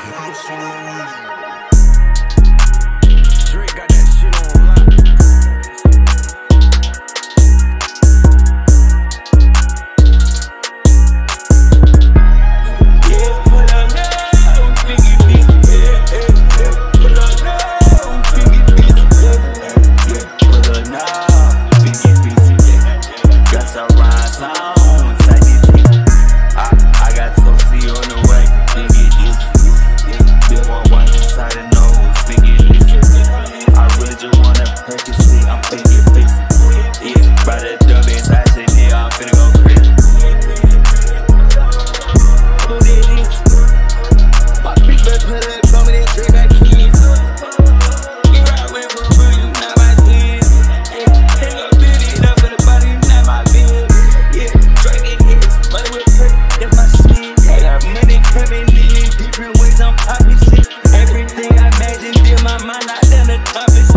Drake got that shit on lock. Yeah, put up now, figgy bitch. Yeah, put up now, figgy bitch. Yeah, put up now, figgy bitch. Got some rhyme songs, I did it. I got Sophie on the way, figgy bitch. Been one watch inside the nose, figgy bitch. I really just wanna practice it, I'm figgy bitch. Yeah, by the dummies, I say, nigga, I'm finna go crazy. Who did this? My bitch better put up, told me that Drake got kids. You ride with Booba, you not my kid. Yeah, hang up, build it up for the body, you not my bitch. Yeah, Drake get hits, money with Drake, that's my shit. I got money coming in different ways, I'm popping shit. Everything I imagined in my mind, I done accomplished.